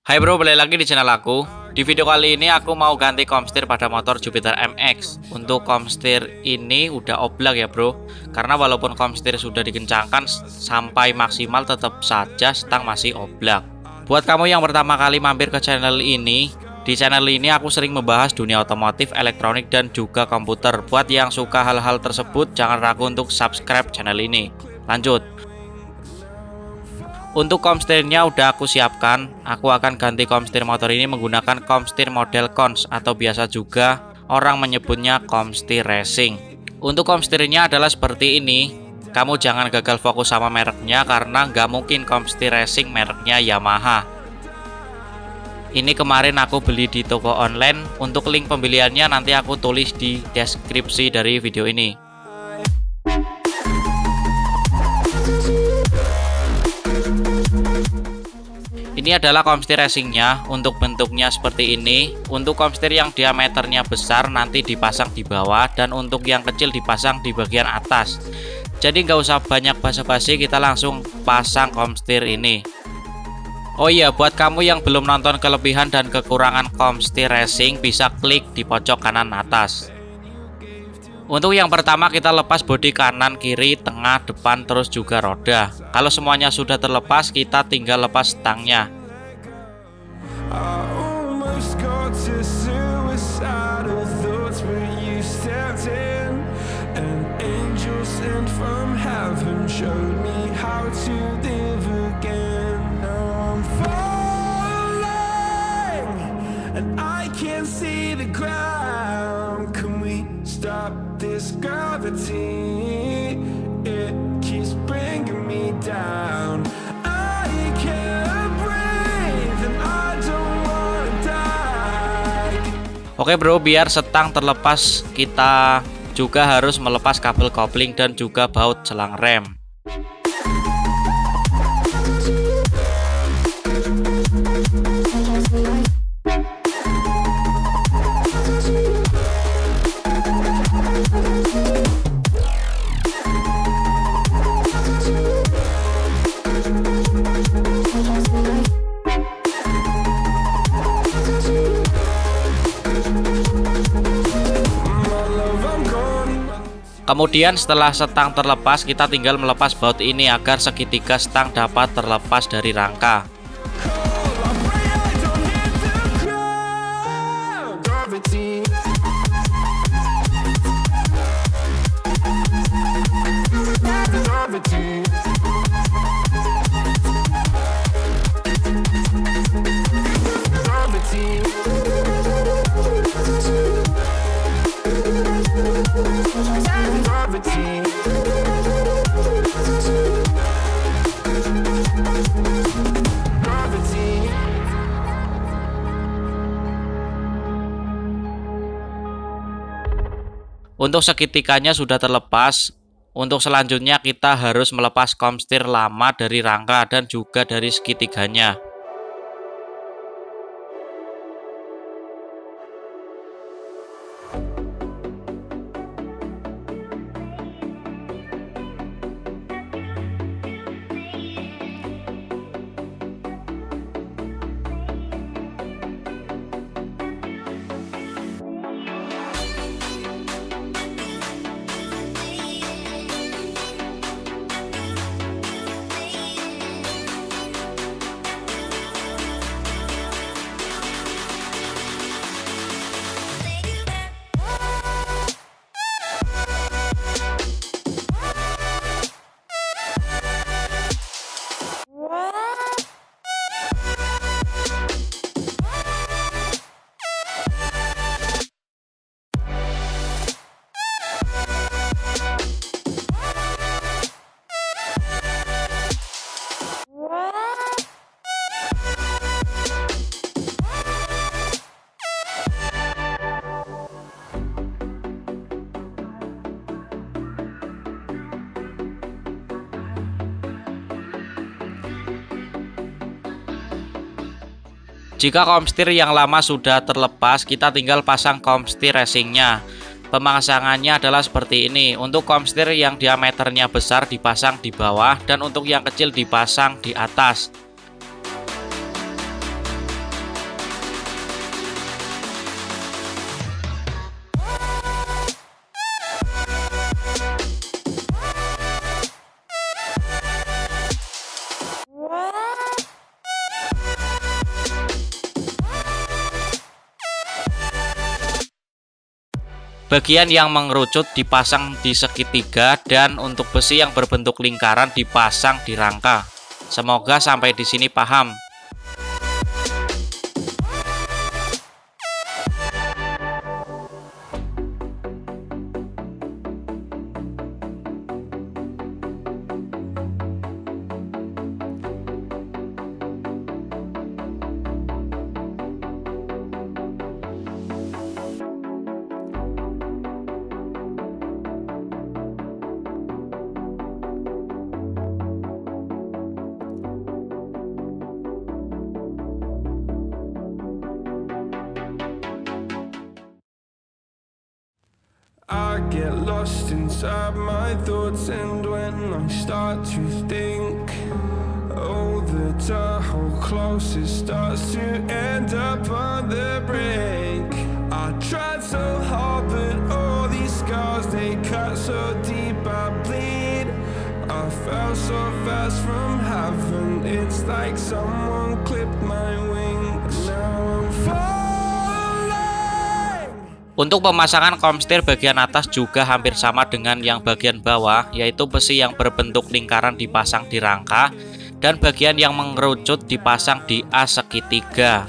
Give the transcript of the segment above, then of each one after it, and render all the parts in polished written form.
Hai bro, balik lagi di channel aku. Di video kali ini aku mau ganti komstir pada motor Jupiter MX. Untuk komstir ini udah oblak ya bro, karena walaupun komstir sudah dikencangkan sampai maksimal, tetap saja stang masih oblak. Buat kamu yang pertama kali mampir ke channel ini, di channel ini aku sering membahas dunia otomotif, elektronik, dan juga komputer. Buat yang suka hal-hal tersebut, jangan ragu untuk subscribe channel ini. Lanjut. Untuk komstirnya udah aku siapkan. Aku akan ganti komstir motor ini menggunakan komstir model Cons, atau biasa juga orang menyebutnya komstir racing. Untuk komstirnya adalah seperti ini. Kamu jangan gagal fokus sama mereknya, karena nggak mungkin komstir racing mereknya Yamaha. Ini kemarin aku beli di toko online. Untuk link pembeliannya nanti aku tulis di deskripsi dari video ini. Ini adalah komstir racingnya. Untuk bentuknya seperti ini. Untuk komstir yang diameternya besar nanti dipasang di bawah, dan untuk yang kecil dipasang di bagian atas. Jadi nggak usah banyak basa-basi, kita langsung pasang komstir ini. Oh iya, buat kamu yang belum nonton kelebihan dan kekurangan komstir racing, bisa klik di pojok kanan atas. Untuk yang pertama kita lepas bodi kanan, kiri, tengah, depan, terus juga roda. Kalau semuanya sudah terlepas, kita tinggal lepas stangnya. This gravity, it keeps bringing me down. I can't breathe and I don't wanna die. Oke bro, biar setang terlepas, kita juga harus melepas kabel kopling dan juga baut selang rem. Kemudian setelah setang terlepas, kita tinggal melepas baut ini agar segitiga stang dapat terlepas dari rangka. Untuk segitiganya sudah terlepas. Untuk selanjutnya kita harus melepas komstir lama dari rangka dan juga dari segitiganya. Jika komstir yang lama sudah terlepas, kita tinggal pasang komstir racingnya. Pemasangannya adalah seperti ini. Untuk komstir yang diameternya besar dipasang di bawah, dan untuk yang kecil dipasang di atas. Bagian yang mengerucut dipasang di segitiga, dan untuk besi yang berbentuk lingkaran dipasang di rangka. Semoga sampai di sini paham. I get lost inside my thoughts, and when I start to think, oh, the Tahoe close, it starts to end up on the brink. I tried so hard, but all these scars, they cut so deep, I bleed. I fell so fast from heaven, it's like someone clipped my wings. Now I'm falling. Untuk pemasangan komstir bagian atas juga hampir sama dengan yang bagian bawah, yaitu besi yang berbentuk lingkaran dipasang di rangka dan bagian yang mengerucut dipasang di as segitiga.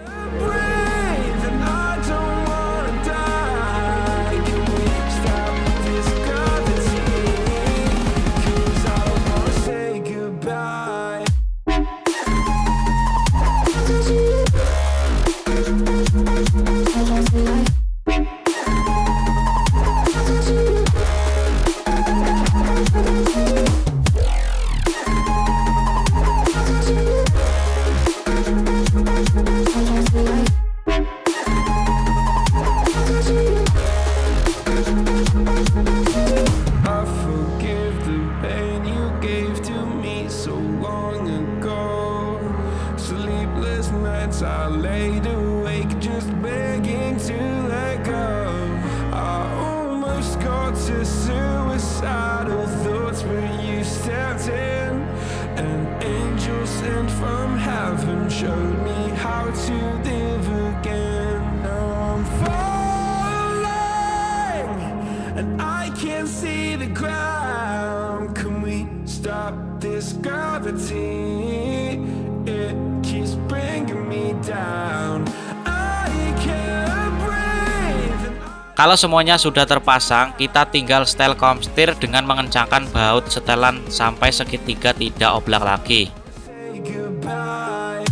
I laid awake just begging to let go. I almost got to suicidal thoughts, but you stepped in. An angel sent from heaven showed me how to live again. Now I'm falling and I can't see the ground. Can we stop this gravity? It keeps bringing me down. I can't breathe. Kalau semuanya sudah terpasang, kita tinggal setel komstir dengan mengencangkan baut setelan sampai segitiga tidak oblak lagi. Say goodbye.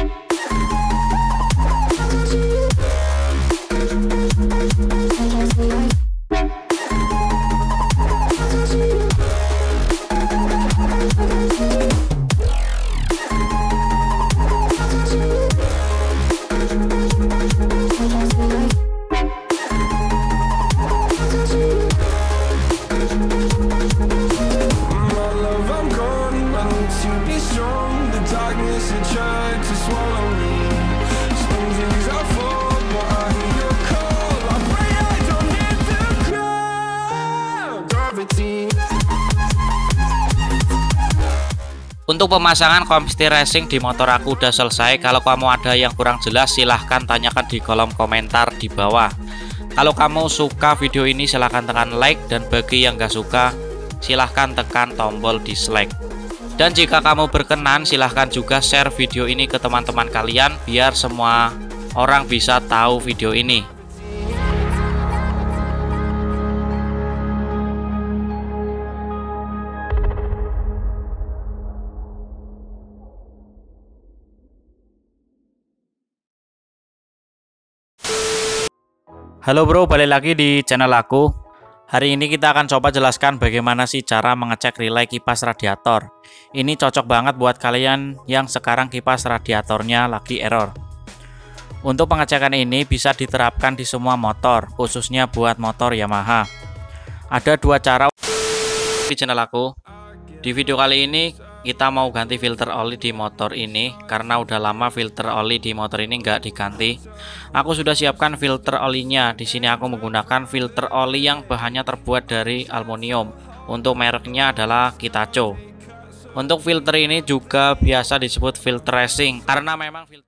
Untuk pemasangan komstir racing di motor aku udah selesai. Kalau kamu ada yang kurang jelas, silahkan tanyakan di kolom komentar di bawah. Kalau kamu suka video ini, silahkan tekan like, dan bagi yang gak suka, silahkan tekan tombol dislike. Dan jika kamu berkenan, silahkan juga share video ini ke teman-teman kalian, biar semua orang bisa tahu video ini. Halo bro, balik lagi di channel aku. Hari ini kita akan coba jelaskan bagaimana sih cara mengecek relay kipas radiator. Ini cocok banget buat kalian yang sekarang kipas radiatornya lagi error. Untuk pengecekan ini bisa diterapkan di semua motor, khususnya buat motor Yamaha. Ada dua cara di channel aku. Di video kali ini kita mau ganti filter oli di motor ini karena udah lama filter oli di motor ini nggak diganti. Aku sudah siapkan filter olinya. Di sini aku menggunakan filter oli yang bahannya terbuat dari aluminium. Untuk mereknya adalah Kitacho. Untuk filter ini juga biasa disebut filter racing karena memang filter